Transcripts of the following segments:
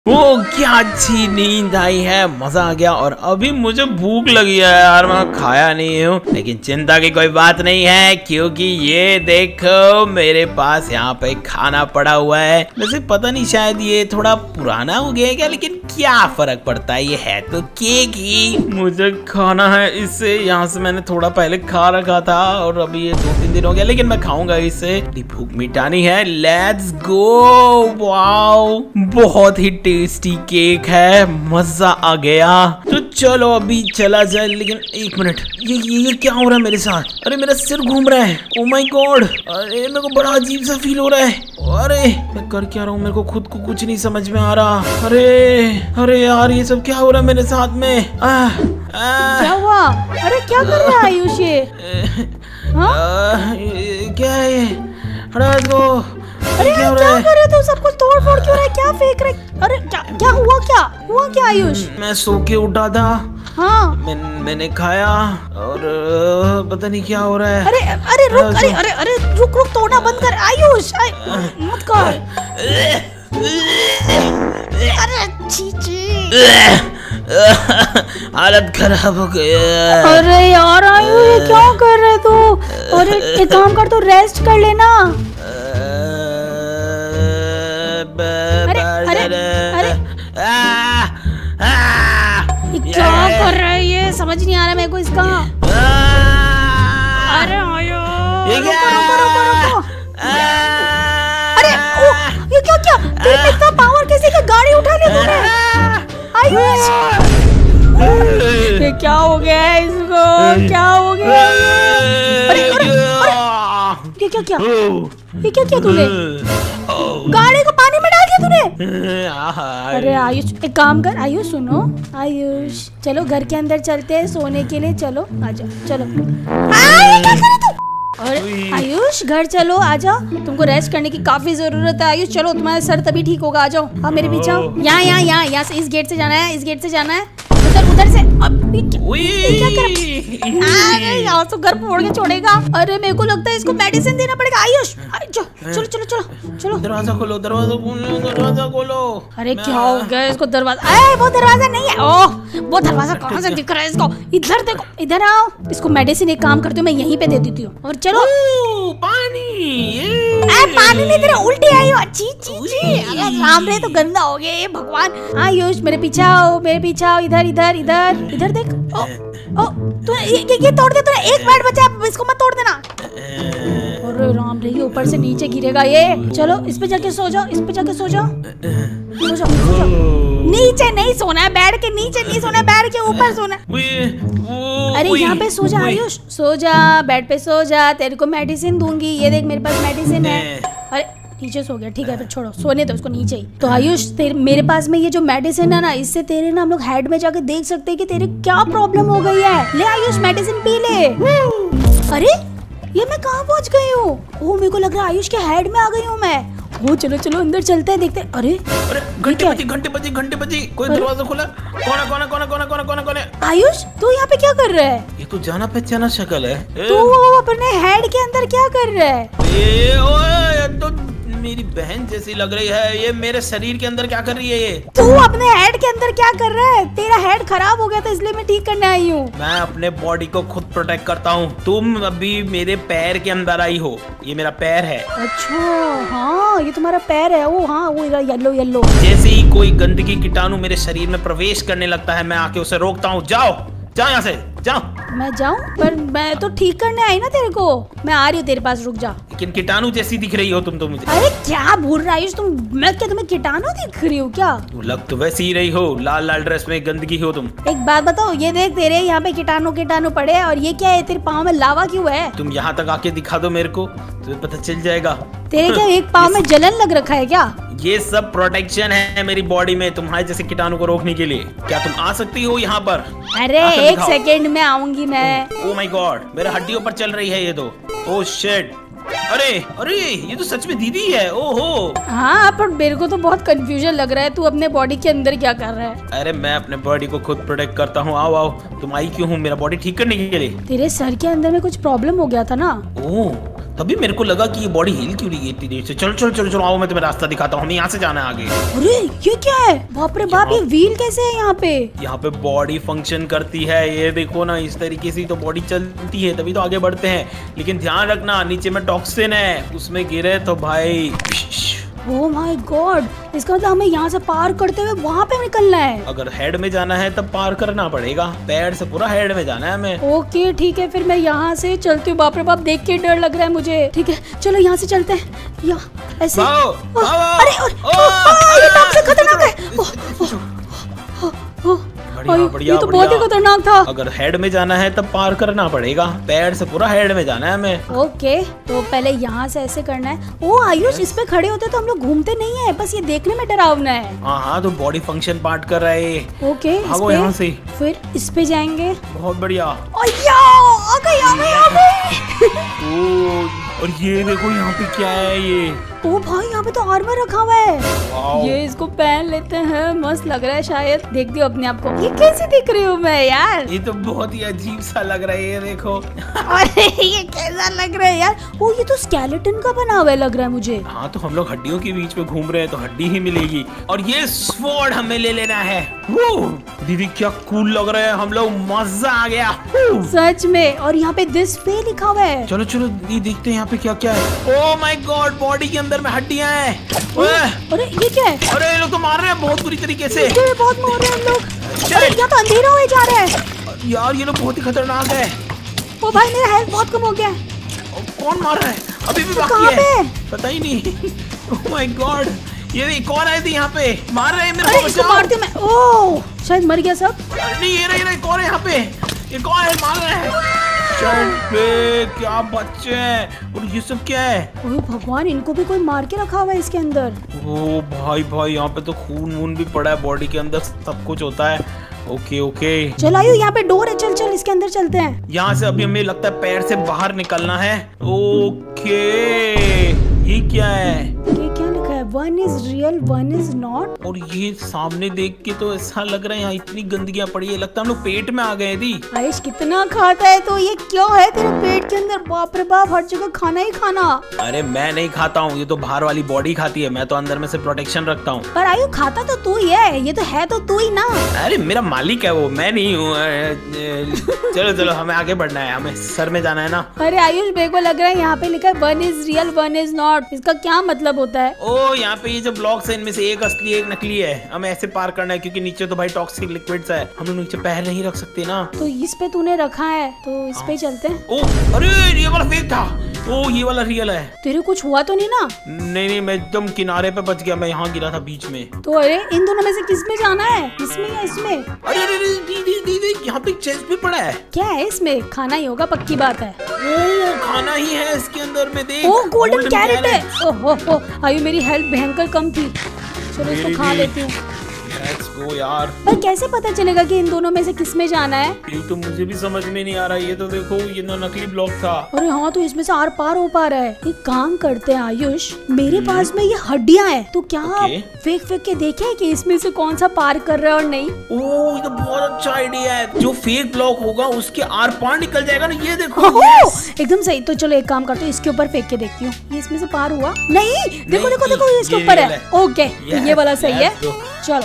वो क्या अच्छी नींद आई है, मजा आ गया। और अभी मुझे भूख लगी है यार, मैं खाया नहीं हूँ। लेकिन चिंता की कोई बात नहीं है, क्योंकि ये देखो मेरे पास यहाँ पे खाना पड़ा हुआ है। वैसे पता नहीं, शायद ये थोड़ा पुराना हो गया है क्या, लेकिन क्या फर्क पड़ता है, ये है तो केक ही। मुझे खाना है इससे। यहाँ से मैंने थोड़ा पहले खा रखा था और अभी ये 2-3 दिन हो गया, लेकिन मैं खाऊंगा इससे। भूख मिटानी है, लेट्स गो। वाओ, बहुत ही टेस्टी केक है, मजा आ गया। तो चलो अभी चला जाए। लेकिन एक मिनट, ये क्या हो रहा है मेरे साथ? अरे मेरा सिर घूम रहा है। ओ माय गॉड, अरे मेरे को बड़ा अजीब सा फील हो रहा है। अरे मैं कर क्या रहा हूँ, मेरे को खुद को कुछ नहीं समझ में आ रहा। अरे यार, ये सब क्या हो रहा है मेरे साथ में? क्या हुआ? अरे क्या कर रहा है आयुष ये? क्या है? हटा दो। अरे क्या कर रहे तुम? सब कुछ तोड़ फोड़ क्यों रहा है? क्या फेंक रहे? अरे क्या हुआ क्या आयुष? मैं सो के उठा था। हाँ, मैंने खाया और पता नहीं क्या हो रहा है। अरे रुक, तोड़ना बंद कर आयुष, मत कर। अरे हालत खराब हो गया। अरे यार आयुष, ये क्या कर रहे तू? अरे एक काम कर, तू रेस्ट कर लेना। ये क्या कर रहा है? ये समझ नहीं आ रहा मेरे को इसका। अरे रुको। अरे ये क्या तेरे इतना पावर कैसे कि गाड़ी उठा लिया तूने? आयुष, ये क्या हो गया है इसको? क्या हो गया? अरे ये क्या तूने? गाड़ी को पानी में डाल दिया तूने? अरे आयुष, एक काम कर आयुष, सुनो आयुष, चलो घर के अंदर चलते हैं सोने के लिए। चलो आजा, चलो। क्या कर रहे तू? अरे आयुष, घर चलो, आ जाओ। तुमको रेस्ट करने की काफी जरूरत है आयुष। चलो, तुम्हारा सर तभी ठीक होगा। आ जाओ, हाँ मेरे पीछे आओ। यहाँ से इस गेट से जाना है, उधर से। अब क्या कर? अरे यहाँ तो घर फोड़ के छोड़ेगा। अरे मेरे को लगता है इसको मेडिसिन देना पड़ेगा आयुष। चलो दरवाजा खोलो। अरे क्या हो गया इसको? दरवाजा, वो दरवाजा नहीं है। ओह, वो दरवाजा कहाँ से दिख रहा है इसको? इधर देखो, इधर आओ। इसको मेडिसिन एक काम करती हूँ, मैं यहीं पे दे देती हूँ। और चलो। पानी नहीं दे रहा, उल्टी आई हो। अरे राम रे, तो गंदा हो गया ये, भगवान। आयुष मेरे पीछे आओ, इधर देख। ओ तू ये तोड़ दे, तूने एक मिनट बचा, इसको मत तोड़ देना। अरे राम रे, ये ऊपर से नीचे गिरेगा ये। चलो इस पे जाके सो जाओ। नीचे नहीं सोना है, बैठ के नीचे नहीं सोना है, बैठ के ऊपर सोना है। अरे यहाँ पे सो जा आयुष, सो जा, बेड पे सो जा। तेरे को मेडिसिन दूंगी, ये देख मेरे पास मेडिसिन है। अरे नीचे सो गया, ठीक है, फिर छोड़ो, सोने दो उसको नीचे ही। तो आयुष, मेरे पास में ये जो मेडिसिन है ना, इससे तेरे ना हम लोग हेड में जाके देख सकते हैं कि तेरे क्या प्रॉब्लम हो गई है। ले आयुष, मेडिसिन पी ले। अरे ये मैं कहाँ पहुँच गई हूँ? ओ, मेरे को लग रहा है आयुष के हेड में आ गई हूँ मैं। ओ चलो अंदर चलते हैं, देखते हैं। अरे घंटे बजी। कोई दरवाजा खोला? कौन है? आयुष, तू यहाँ पे क्या कर रहा है? ये तो जाना पहचाना शक्ल है। तू अपने हेड के अंदर क्या कर रहा है? तो मेरी बहन जैसी लग रही है। ये मेरे शरीर के अंदर क्या कर रही है ये? तू अपने हेड के अंदर क्या कर रहा है? तेरा हेड खराब हो गया था, इसलिए मैं ठीक करने आई हूँ। मैं अपने बॉडी को खुद प्रोटेक्ट करता हूँ। तुम अभी मेरे पैर के अंदर आई हो। ये मेरा पैर है। अच्छा, हाँ ये तुम्हारा पैर है। वो हाँ, वो येलो। जैसे ही कोई गंदगी कीटाणु मेरे शरीर में प्रवेश करने लगता है, मैं आके उसे रोकता हूँ। जाओ यहाँ से, जाओ। मैं जाऊँ? पर मैं तो ठीक करने आई ना तेरे को। मैं आ रही हूँ तेरे पास, रुक जा। लेकिन कीटाणु जैसी दिख रही हो तुम तो मुझे। अरे क्या बोल रहा है तुम? मैं क्या तुम्हें कीटाणु दिख रही हूँ क्या? लग तो वैसी ही रही हो, लाल ड्रेस में गंदगी हो तुम। एक बात बताओ, ये देख तेरे यहाँ पे कीटाणु पड़े हैं, और ये क्या है? तेरे पाँव में लावा क्यों है? तुम यहाँ तक आके दिखा दो मेरे को, तो पता चल जाएगा। तेरे क्या एक पाँव में जलन लग रखा है क्या? ये सब प्रोटेक्शन है मेरी बॉडी में, तुम्हारे जैसे कीटाणु को रोकने के लिए। क्या तुम आ सकती हो यहाँ पर? अरे एक सेकंड में आऊंगी मैं। ओह माय गॉड, मेरे हड्डियों पर चल रही है ये तो। Oh shit. अरे ये तो सच में दीदी है। ओहो। हाँ, पर मेरे को तो बहुत कंफ्यूजन लग रहा है। तू अपने बॉडी के अंदर क्या कर रहा है? अरे मैं अपने बॉडी को खुद प्रोटेक्ट करता हूँ। आओ तुम आई क्यों हो मेरा बॉडी ठीक करने के लिए? तेरे सर के अंदर में कुछ प्रॉब्लम हो गया था ना? ओह, तभी मेरे को लगा कि ये बॉडी हिल क्यों रही है इतनी देर से। चलो चलो चलो चलो आओ, मैं तुम्हें रास्ता दिखाता हूँ, हमें यहाँ से जाना है आगे। अरे ये क्या है? बाप रे बाप, ये व्हील कैसे है यहाँ पे? यहाँ पे बॉडी फंक्शन करती है, ये देखो ना, इस तरीके से तो बॉडी चलती है, तभी तो आगे बढ़ते हैं। लेकिन ध्यान रखना नीचे में टॉक्सिन है, उसमें गिरे तो भाई। ओह माय गॉड, इसका मतलब हमें यहाँ से पार करते हुए वहाँ पे निकलना है। अगर हेड में जाना है तब पार करना पड़ेगा, पैर से पूरा हेड में जाना है हमें। ओके ठीक है, फिर मैं यहाँ से चलती हूँ। बाप रे बाप, देख के डर लग रहा है मुझे। ठीक है चलो यहाँ से चलते हैं। ऐसे अरे ये टॉक्सिक खतरनाक है। बढ़िया, ये तो बहुत ही खतरनाक था। अगर हेड में जाना है तब पार करना पड़ेगा, पैर से पूरा हेड में जाना है हमें। ओके तो पहले यहाँ से ऐसे करना है। ओ आयुष, इस पे खड़े होते तो हम लोग घूमते नहीं है, बस ये देखने में डरावना है। हाँ तो बॉडी फंक्शन पार्ट कर रहा है। ओके यहाँ से फिर इस पे जाएंगे। बहुत बढ़िया। और ये देखो यहाँ पे क्या है ये। ओ भाई, यहाँ पे तो आर्मर रखा हुआ है। ये इसको पहन लेते हैं, मस्त लग रहा है शायद। देखती हो अपने आप को, ये कैसी दिख रही हूँ मैं यार? ये तो बहुत ही अजीब सा लग रहा है, ये देखो। अरे ये कैसा लग रहा है यार? ओ ये तो स्केलेटन का बना हुआ है लग रहा है मुझे। हाँ तो हम लोग हड्डियों के बीच में घूम रहे हैं तो हड्डी ही मिलेगी। और ये स्वॉर्ड हमें ले लेना है। दीदी क्या कूल लग रहा है, हम लोग मजा आ गया सच में। और यहाँ पे दिस पे लिखा हुआ है। चलो चलो देखते हैं यहाँ पे क्या क्या है। ओह माय गॉड, बॉडी के अंदर में हड्डियां हैं। अरे ये क्या है? अरे ये लोग तो मार रहे हैं बहुत बुरी तरीके से। बहुत मार रहे हैं लोग। अरे यहाँ तो अंधेरा हो जा रहा है यार, ये लोग बहुत ही खतरनाक है। ओ भाई, मेरा हेल्थ बहुत कम हो गया। कौन मार रहा है? अभी भी बाकी है, पता ही नहीं। ओह माय गॉड, ये कौन आए थे यहाँ पे? मार रहे हैं मेरे को, इसको मारती हूँ मैं। ओह शायद मर गया सब। नहीं ये रहा कौन है यहाँ पे? ये कौन है मार रहा है? पे क्या बच्चे हैं, और ये सब क्या है? ओह भगवान, इनको भी कोई मार के रखा हुआ है इसके अंदर। ओ भाई भाई, यहाँ पे तो खून वून भी पड़ा है, बॉडी के अंदर सब कुछ होता है। ओके ओके चल आयु, यहाँ पे डोर है, चल चल इसके अंदर चलते हैं। यहाँ से अभी हमें लगता है पैर से बाहर निकलना है। ओके ये क्या है? ये क्या लिखा है? One is real one is not. और ये सामने देख के तो ऐसा लग रहा है यहाँ इतनी गंदगियाँ पड़ी है, लगता है हम लोग पेट में आ गए दी। आयुष कितना खाता है, तो ये क्यों है तेरे पेट के अंदर? बाप रे बाप, हर जगह खाना ही खाना। अरे मैं नहीं खाता हूँ, ये तो बाहर वाली बॉडी खाती है, मैं तो अंदर में से प्रोटेक्शन रखता हूँ। पर आयु खाता तो तू ही है, ये तो है तो तू ही ना। अरे मेरा मालिक है वो, मैं नहीं हूँ। चलो चलो हमें आगे बढ़ना है, हमें सर में जाना है ना। अरे आयुष, मेरे को लग रहा है यहाँ पे लिखा है one is real one is not, इसका क्या मतलब होता है? ओ यहाँ पे ये जो ब्लॉक्स है इनमें से एक असली एक नकली है, हमें ऐसे पार करना है क्योंकि नीचे तो भाई टॉक्सिक लिक्विड्स है, हम लोग नीचे पैर नहीं रख सकते ना। तो इस पे तूने रखा है तो इस पे चलते हैं। ओ अरे ये वाला फेक था, ओ ये वाला रियल है। तेरे कुछ हुआ तो नहीं ना? नहीं मैं एकदम किनारे पे बच गया, मैं यहाँ गिरा था बीच में। तो अरे इन दोनों में से किस में जाना है, इसमें या इसमें? अरे दीदी यहाँ पे चेस्ट भी पड़ा है। क्या है इसमें? खाना ही होगा, पक्की बात है। ओ खाना ही है इसके अंदर में, देख। ओ गोल्डन कैरेट है। ओहो आयु, मेरी हेल्थ भयंकर कम थी, चलो इसको खा लेती हूँ। यार पर कैसे पता चलेगा कि इन दोनों में से किस में जाना है? ये तो मुझे भी समझ में नहीं आ रहा। ये तो देखो, ये ना नकली ब्लॉक था। अरे हाँ, तो इसमें से आर पार हो पा रहा है। एक काम करते हैं आयुष, मेरे पास में ये हड्डियाँ हैं, तो क्या फेंक के देखें कि इसमें से कौन सा पार कर रहा है और नहीं। ओह ये तो बहुत अच्छा आइडिया है, जो फेक ब्लॉक होगा उसके आर पार निकल जाएगा ना। ये देखो एकदम सही। तो चलो एक काम करते हैं, इसके ऊपर फेंक के देखती हूँ, ये इसमें से पार हुआ नहीं? देखो देखो देखो, ये इसके ऊपर है। ओके ये वाला सही है, चलो।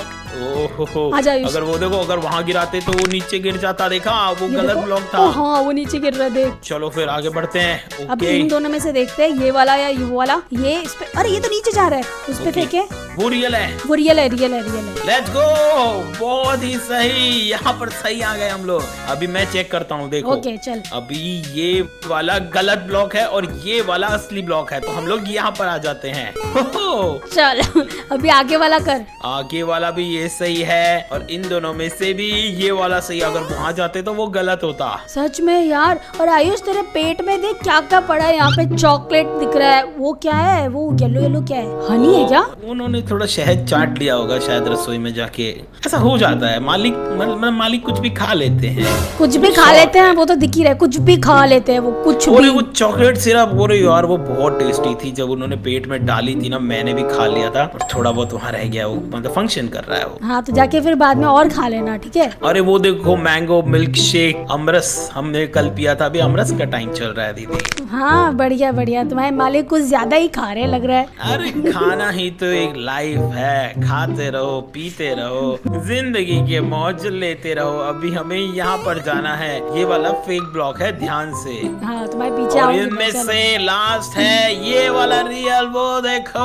अगर वो देखो, अगर वहाँ गिराते तो वो नीचे गिर जाता, देखा वो गलत ब्लॉक था। हाँ वो नीचे गिर रहा, देख। चलो फिर आगे बढ़ते हैं। अब इन दोनों में से देखते हैं, ये वाला या ये वाला। ये इस पे, अरे ये तो नीचे जा रहा है, उस पे फेंके। वो रियल है, वो रियल है, रियल है, रियल है। लेट्स गो, बहुत ही सही, यहाँ पर सही आ गए हम लोग। अभी मैं चेक करता हूँ, देखो। ओके चल। अभी ये वाला गलत ब्लॉक है और ये वाला असली ब्लॉक है, तो हम लोग यहाँ पर आ जाते हैं। चल अभी आगे वाला कर। आगे वाला भी ये सही है और इन दोनों में से भी ये वाला सही। अगर वहाँ जाते तो वो गलत होता। सच में यार। और आयुष तेरे पेट में देख क्या क्या पड़ा है, यहाँ पे चॉकलेट दिख रहा है, वो क्या है? वो येलो येलो क्या है? हनी है क्या? उन्होंने थोड़ा शहद चाट लिया होगा शायद रसोई में जाके। ऐसा हो जाता है, मालिक कुछ भी खा लेते हैं। कुछ भी खा लेते हैं, वो तो दिख ही रहा है, कुछ भी खा लेते हैं वो, कुछ भी। वो चॉकलेट सिरप, बोले यार वो बहुत टेस्टी थी, जब उन्होंने पेट में डाली थी ना, मैंने भी खा लिया था और थोड़ा बहुत वहाँ रह गया, वो मतलब फंक्शन कर रहा है वो। हाँ तो जाके फिर बाद में और खा लेना, ठीक है। अरे वो देखो मैंगो मिल्क शेक, अमरस हमने कल पिया था, अभी अमरस का टाइम चल रहा है दीदी। हाँ बढ़िया बढ़िया, तुम्हारे मालिक कुछ ज्यादा ही खा रहे लग रहा है। अरे खाना ही तो एक लाइफ है, खाते रहो पीते रहो, जिंदगी के मौज लेते रहो। अभी हमें यहाँ पर जाना है, ये वाला फेक ब्लॉक है, ध्यान से। हाँ तुम्हारे पीछे और इनमें से लास्ट है ये वाला रियल, वो देखो।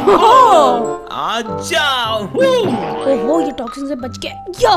आ जाओ। ओहो ये टॉक्सिन से बच गया।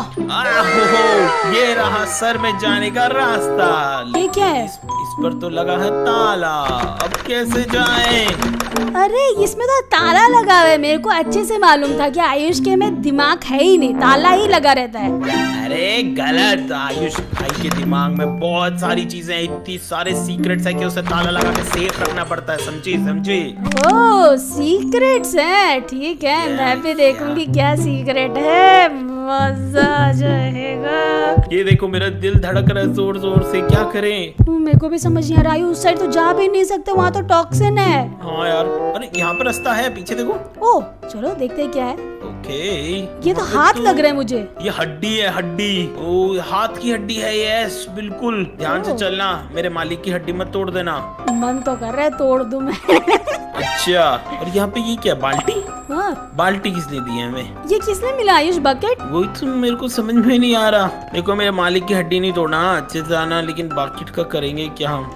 ये रहा सर में जाने का रास्ता। ये क्या है? इस पर तो लगा है ताला, अब कैसे जाएं? अरे इसमें तो ताला लगा हुआ है, मेरे को अच्छे से मालूम था कि आयुष के में दिमाग है ही नहीं, ताला ही लगा रहता है। अरे गलत, आयुष भाई के दिमाग में बहुत सारी चीजें हैं, इतनी सारे सीक्रेट्स है कि उसे ताला लगा के सेफ रखना पड़ता है, समझी? ओह सीक्रेट्स हैं, ठीक है, मैं भी देखूंगी क्या सीक्रेट है, मजा आ जाएगा। ये देखो मेरा दिल धड़क रहा है जोर जोर से, क्या करें? मेरे को भी समझ नहीं आ रहा, उस साइड तो जा भी नहीं सकते, वहाँ तो टॉक्सिन है। हाँ यार, अरे यहाँ पर रास्ता है, पीछे देखो। ओह चलो देखते हैं क्या है। ओके, ये तो हाथ लग रहा है मुझे। ये हड्डी है, हड्डी। ओ हाथ की हड्डी है, यस बिल्कुल, ध्यान से चलना, मेरे मालिक की हड्डी मत तोड़ देना। मन तो कर रहा है तोड़ दूं मैं। अच्छा, और यहाँ पे ये क्या बाल्टी? हाँ बाल्टी किसने दी है हमें? ये किसने मिला आयुष? बकेट? वही तो मेरे को समझ में नहीं आ रहा। देखो मेरे मालिक की हड्डी नहीं तोड़ना, अच्छे से आना, लेकिन बकेट का करेंगे क्या हम?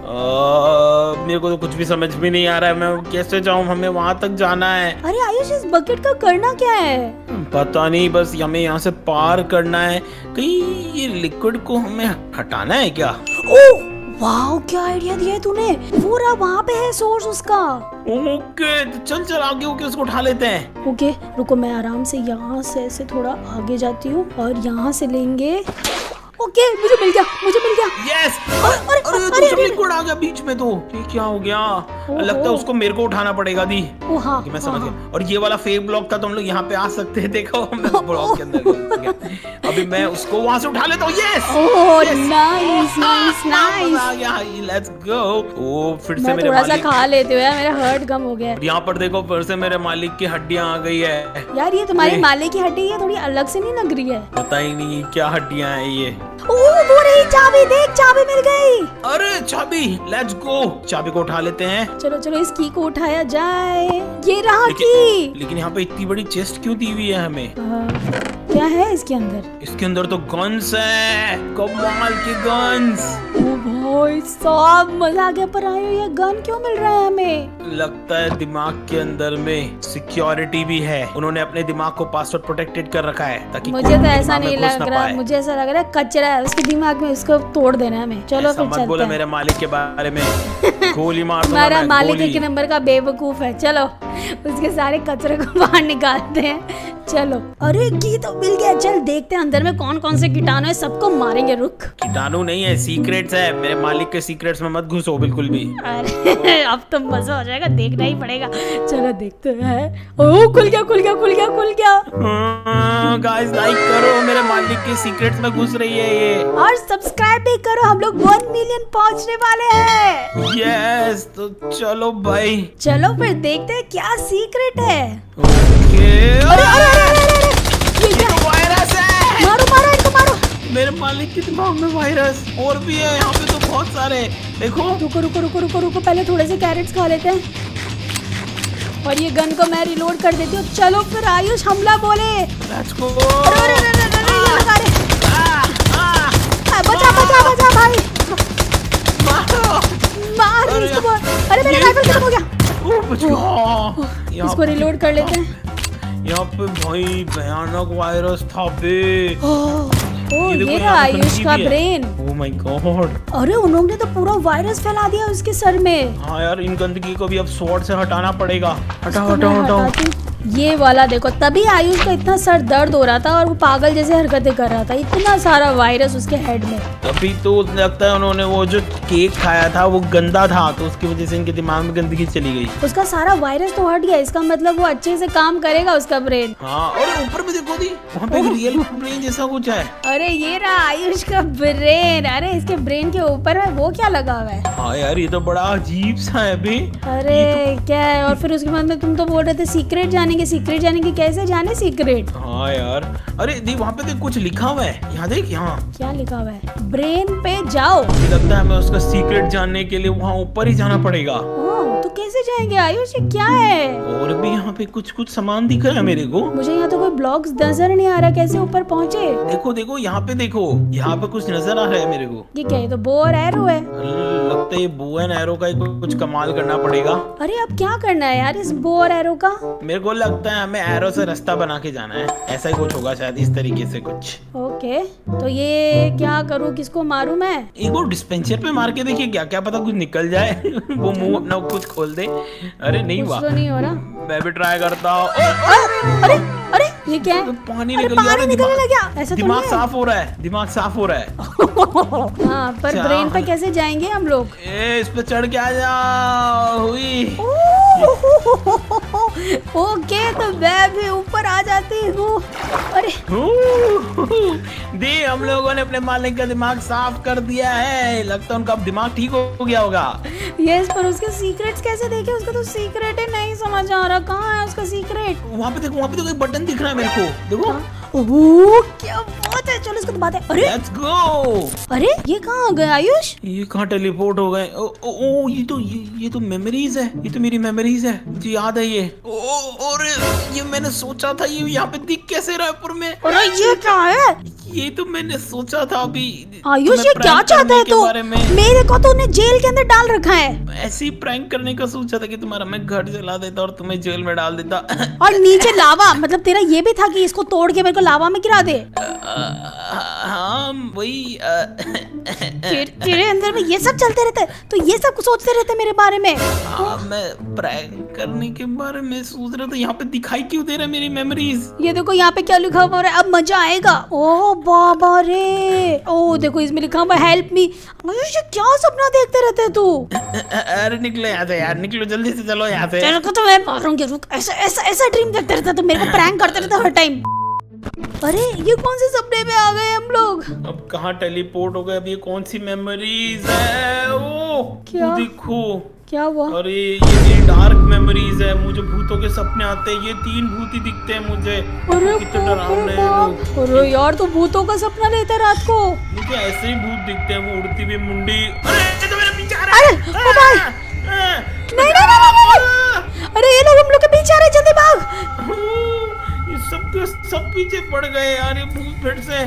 मेरे को तो कुछ भी समझ में नहीं आ रहा है, मैं कैसे जाऊँ? हमें वहाँ तक जाना है। अरे आयुष इस बकेट का करना क्या है? पता नहीं, बस हमें यहाँ से पार करना है। कहीं ये लिक्विड को हमें हटाना है क्या? ओह वाह क्या आइडिया दिया है तूने, वो रहा वहाँ पे है सोर्स उसका। ओके तो चल आगे होके उसको उठा लेते हैं। ओके रुको, मैं आराम से यहाँ से ऐसे थोड़ा आगे जाती हूँ और यहाँ से लेंगे। ओके मुझे मिल गया। यस, अरे लिक्विड आ गया बीच में, तो ये क्या हो गया? लगता है उसको मेरे को उठाना पड़ेगा दी। हाँ, मैं समझ गया। और ये वाला फेक ब्लॉक था तो हम लोग यहाँ पे आ सकते हैं, देखो मैं ब्लॉक के अंदर घुस गया। अभी मैं उसको वहाँ से उठा लेता हूँ। यस नाइस आ गया, लेट्स गो। ओ फिर से मेरे थोड़ा सा खा लेते हुए मेरा हर्ट कम हो गया। यहाँ पर देखो फिर से मेरे मालिक की हड्डियाँ आ गई है। यार ये तुम्हारी मालिक की हड्डी है, थोड़ी अलग से नहीं लग रही है? पता ही नहीं क्या हड्डियाँ हैं ये। वो रही चाबी, देख चाबी मिल गई। अरे चाबी, लेट्स गो, चाबी को उठा लेते हैं। चलो इस की को उठाया जाए। ये रहा की। लेकिन यहाँ पे इतनी बड़ी चेस्ट क्यों दी हुई है हमें? क्या है इसके अंदर? इसके अंदर तो गन्स है, कमाल की गन्स। ओ भाई साहब मजा आ गया, पर आयो ये गन क्यों मिल रहा है हमें? लगता है दिमाग के अंदर में सिक्योरिटी भी है, उन्होंने अपने दिमाग को पासवर्ड प्रोटेक्टेड कर रखा है ताकि मुझे तो ऐसा नहीं लग रहा, मुझे ऐसा लग रहा है कचरा है उसके दिमाग में, उसको तोड़ देना है हमें। चलो फिर चलते हैं। बोलो मेरे मालिक के बारे में, गोली मार दूंगा हमारा मालिक एक नंबर का बेवकूफ है। चलो उसके सारे कचरे को बाहर निकालते हैं। चलो अरे की तो मिल गया, चल देखते हैं अंदर में कौन कौन से कीटाणु है, सबको मारेंगे। रुक, कीटाणु नहीं है, सीक्रेट्स है, मेरे मालिक के सीक्रेट्स में मत घुसो बिल्कुल भी। अरे अब तो मजा हो जाएगा, देखना ही पड़ेगा। चलो देखते हैं। ओह खुल गया। गाइस लाइक करो, मेरे मालिक के सीक्रेट्स में घुस रही है ये, और सब्सक्राइब भी करो, हम लोग 1 मिलियन पहुंचने वाले हैं। यस तो चलो भाई, चलो फिर देखते हैं क्या सीक्रेट है। अरे ये वायरस है, मारो इनको मारो। मेरे मालिक के दिमाग में वायरस और भी है, यहाँ पे तो बहुत सारे। देखो रुको, पहले थोड़े से कैरेट्स खा लेते हैं और ये गन को मैं रिलोड कर देती हूँ। चलो फिर आयुष हमला बोले। Let's go. बचा भाई, मार इसको। अरे मेरा राइफल खत्म हो गया। इसको रिलोड कर लेते हैं। यहाँ पे भाई भयानक वायरस था बे। ये रहा आयुष का ब्रेन। ओह माय गॉड, अरे उन्होंने तो पूरा वायरस फैला दिया उसके सर में। हाँ यार, इन गंदगी को भी अब स्वॉर्ड से हटाना पड़ेगा। हटाओ। ये वाला देखो, तभी आयुष का इतना सर दर्द हो रहा था और वो पागल जैसे हरकतें कर रहा था, इतना सारा वायरस उसके हेड में। तभी तो लगता है उन्होंने वो जो केक खाया था वो गंदा था, तो उसकी वजह से इनके दिमाग में गंदगी चली गई। उसका सारा वायरस तो हट गया, इसका मतलब वो अच्छे से काम करेगा उसका ब्रेन। हाँ, और ऊपर में देखो दी, वहाँ पे रियल ब्रेन जैसा कुछ है। अरे ये रहा आयुष का ब्रेन। अरे इसके ब्रेन के ऊपर है वो क्या लगा हुआ है? हाँ यार, ये तो बड़ा अजीब सा है अभी। अरे क्या है? और फिर उसके बाद में तुम तो बोल रहे थे सीक्रेट जानेंगे, सीक्रेट जानेंगे, कैसे जाने सीक्रेट? हाँ यार, अरे दी वहाँ पे देख कुछ लिखा हुआ है, यहाँ देख, यहाँ क्या लिखा हुआ है? ब्रेन पे जाओ। मुझे लगता है हमें उसका सीक्रेट जानने के लिए वहाँ ऊपर ही जाना पड़ेगा। तो कैसे जाएंगे आयुष, ये क्या है? और भी यहाँ पे कुछ कुछ सामान दिख रहा है मेरे को। मुझे यहाँ तो कोई ब्लॉक्स नजर नहीं आ रहा, कैसे ऊपर पहुँचे? देखो देखो यहाँ पे देखो, यहाँ पे कुछ नजर आ रहा है मेरे को। ये क्या है? तो बो और एरो है। लगता है ये बो एंड एरो का कुछ कमाल करना पड़ेगा। अरे अब क्या करना है यार इस बो और एरो का? मेरे को लगता है हमें एरो से रास्ता बना के जाना है, ऐसा ही कुछ होगा शायद, इस तरीके से कुछ। ओके, तो ये क्या करूँ, किसको मारूं मैं? एक बार डिस्पेंसर पे मार के देखिए, क्या क्या पता कुछ निकल जाए। वो मुंह अपना कुछ खोल दे। अरे नहीं हुआ, तो नहीं हो रहा। मैं भी ट्राई करता हूँ। अरे अरे ये क्या है? पानी अरे निकल पानी निकलने लग गया। ऐसा तो दिमाग नहीं है। साफ हो रहा है, दिमाग साफ हो रहा है। हाँ, पर ब्रेन पे कैसे जाएंगे हम लोग? इस पे चढ़ के आ जा हुई। ओके, तो मैं भी ऊपर आ जाती हूँ। अरे दी, हम लोगों ने अपने मालिक का दिमाग साफ कर दिया है। लगता है उनका दिमाग ठीक हो गया होगा। यस, पर उसके सीक्रेट्स कैसे देखे? उसका तो सीक्रेट ही नहीं समझ आ रहा, कहाँ है उसका सीक्रेट? वहाँ पे देखो, वहाँ पे तो एक बटन दिख रहा है मेरे को, देखो। ओह क्या बात है, चलो इसको दबाते हैं। अरे लेट्स गो। अरे ये कहाँ गए आयुष? ये कहाँ टेलीपोर्ट हो गए? ओ ये तो मेमोरीज है, ये तो मेरी मेमोरीज है, मुझे याद है ये। और ये मैंने सोचा था, ये यहाँ पे दिख कैसे रहा है ऊपर में? अरे ये क्या है? ये तो मैंने सोचा था अभी। आयुष ये क्या चाहता है तू? मेरे को तो उन्हें जेल के अंदर डाल रखा है। ऐसे ही प्रैंक करने का सोचा था कि तुम्हारा मैं घर जला देता और तुम्हें जेल में डाल देता। और नीचे लावा, मतलब तेरा ये भी था कि इसको तोड़ के मेरे को लावा में गिरा दे? हाँ वही। तेरे अंदर में ये सब चलते रहते, तो ये सब सोचते रहते मेरे बारे में? हाँ, मैं प्रैंक करने के बारे में सोच रहा था। यहाँ पे दिखाई क्यों दे रहा है मेरी मेमोरीज? ये देखो यहाँ पे क्या लिखा हुआ है, अब मजा आएगा। ओ बाबा रे, ओ देखो इसमें लिखा हुआ हेल्प मी। आयुष क्या सपना देखते रहते तू? अरे निकलो यहाँ से यार, निकलो जल्दी से, चलो यहाँ से। तेरे को तो मैं मारूंगी, रुक। ऐसा ऐसा ऐसा ड्रीम देखते रहता तो मेरे को प्रैंक करते रहता हर टाइम। अरे ये कौन से सपने में आ गए हम लोग? अब कहाँ टेलीपोर्ट हो गए? अब ये कौन सी मेमोरीज है? ओ क्या? देखो क्या हुआ? अरे ये मेरी डार्क मेमोरीज है, मुझे भूतों के सपने आते हैं। ये 3 भूत ही दिखते हैं मुझे। अरे कितने डरावने हैं वो। अरे यार तू भूतों का सपना लेता है रात को? मुझे ऐसे ही भूत दिखते हैं, वो उड़ती हुई मुंडी। अरे ये तो मेरे पीछे आ रहा है। नहीं नहीं नहीं, अरे ये लोग हम लोग के पीछे आ रहे, जल्दी भाग। ये सब के सब पीछे पड़ गए यार, ये भूत फिर से।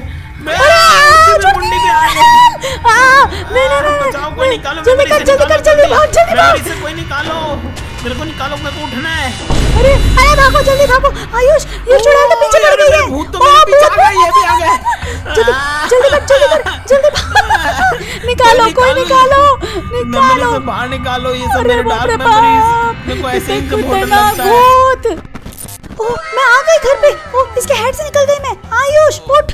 मुंडी पे आ गए। नहीं बचाओ, कोई निकालो, जल्दी कर, जल्दी कर, जल्दी भाग, जल्दी भाग। से कोई निकालो, मेरे को निकालो, मेरे को उठना है। अरे अरे भागो, जल्दी भागो आयुष, ये चुड़ैल के पीछे पड़ गई है। भूत तो मेरे पीछे आ गए, ये भी आ गए। जल्दी कर, जल्दी कर, जल्दी भाग। निकालो, कोई निकालो, निकालो, से बाहर निकालो। ये सब मेरे डार्क मेमोरीज, मेरे को ऐसे ही तो बहुत लगता है। भूत, ओ मैं आ गई घर पे। ओ इसके हेड से निकल गई मैं। आयुष उठ।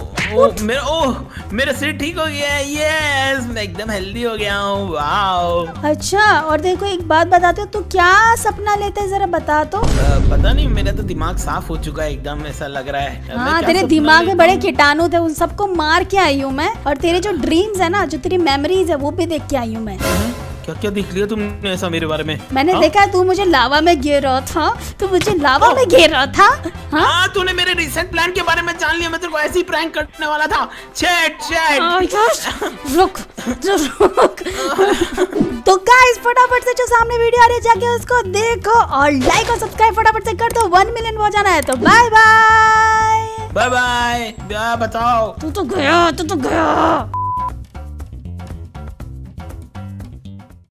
मेरा सिर ठीक हो गया है। यस, मैं एकदम हेल्दी हो गया हूँ। वाओ। अच्छा, और देखो एक बात बताते हो, तू क्या सपना लेते है जरा बता तो। पता नहीं, मेरा तो दिमाग साफ हो चुका है एकदम, ऐसा लग रहा है। हाँ, तेरे दिमाग में बड़े कीटाणु थे, उन सबको मार के आई हूँ मैं। और तेरे जो ड्रीम्स है ना, जो तेरी मेमोरीज है, वो भी देख के आई हूँ मैं। क्या क्या देख लिया तुमने ऐसा मेरे बारे में? मैंने देखा तू मुझे लावा में गिर रहा था, तू मुझे लावा में गिर रहा था। हाँ, तूने मेरे रिसेंट प्लान के बारे में जान लिया। मैं तेरे को ऐसे ही प्रैंक करने वाला था। रुक रुक। तो गाइस फटाफट से जो सामने वीडियो आ रही है जाके उसको देखो और लाइक और सब्सक्राइब फटाफट से कर दो। 1 मिलियन हो जाना है। तो बाय बाय। Bye bye. बताओ। तू तो गया।